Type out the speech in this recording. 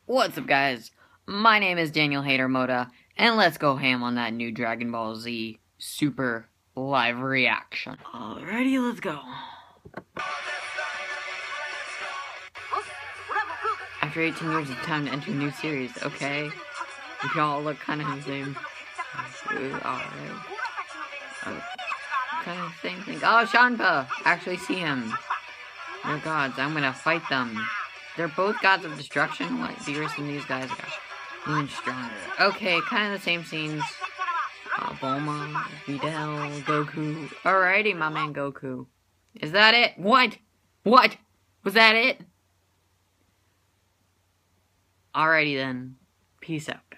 What's up, guys? My name is Daniel Hater Moda, and let's go ham on that new Dragon Ball Z Super live reaction. Alrighty, let's go. After 18 years, it's time to enter a new series, okay? We all look kind of the same. Alright. Kind of the same thing. Oh, Shanpa! Actually see him. They're gods. I'm gonna fight them. They're both gods of destruction. What? Beerus and these guys are even stronger. Okay, kind of the same scenes. Bulma, Videl, Goku. Alrighty, my man Goku. Is that it? What? What? Was that it? Alrighty then. Peace out.